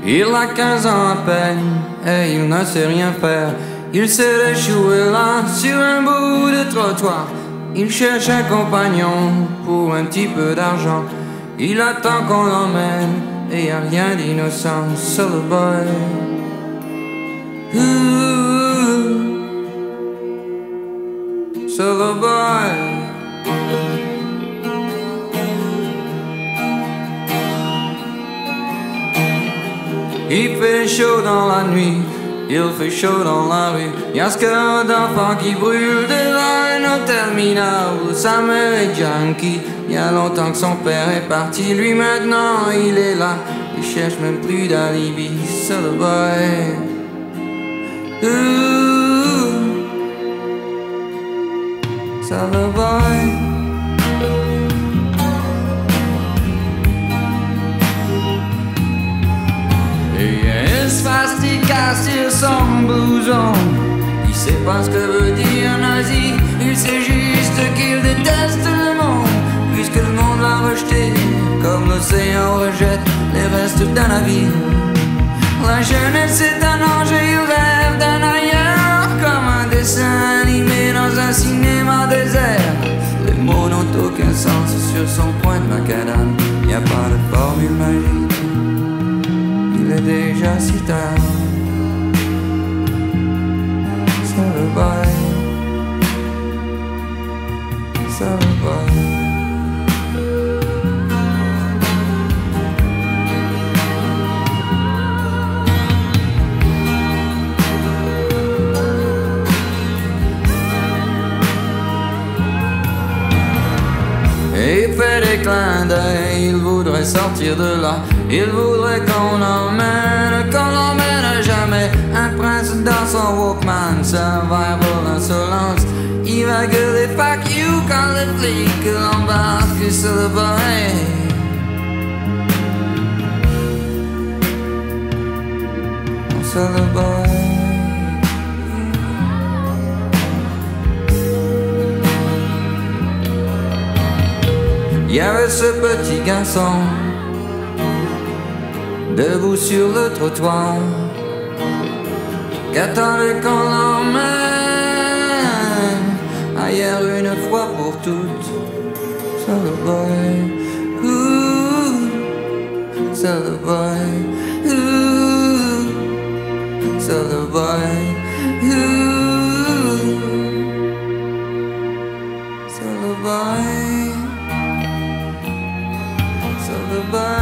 Il a 15 ans à peine et il ne sait rien faire. Il s'est échoué là sur un bout de trottoir. Il cherche un compagnon pour un petit peu d'argent. Il attend qu'on l'emmène et y a rien d'innocent sur le boy. Sur le boy. Il fait chaud dans la nuit, il fait chaud dans la rue. Y'a ce cœur d'enfant qui brûle devant un hôtel minable. Sa mère est junkie, y'a longtemps que son père est parti. Lui maintenant il est là, il cherche même plus d'alibi. C'est le boy. C'est le boy. Svastika sur son blouson. Il sait pas ce que veut dire nazi. Il sait juste qu'il déteste le monde, puisque le monde l'a rejeté comme l'océan rejette les restes d'un navire. La jeunesse est un ange et il rêve d'un ailleurs, comme un dessin animé dans un cinéma désert. Les mots n'ont aucun sens sur son point de macadam. Y a pas de formule magique, il est déjà si tard. C'est le boy. C'est le boy. Et il fait des clins d'œil, il voudrait sortir de là. Il voudrait qu'on l'emmène à jamais. Un prince dans son Walkman, survival insolence. Il va gueuler fuck you quand les flics l'embarquent sur le boy. C'est le boy. Il y avait ce petit garçon debout sur le trottoir, qu'attendait qu'on l'emmène ailleurs une fois pour toutes. C'est le boy. C'est le boy. C'est le boy. C'est le boy. The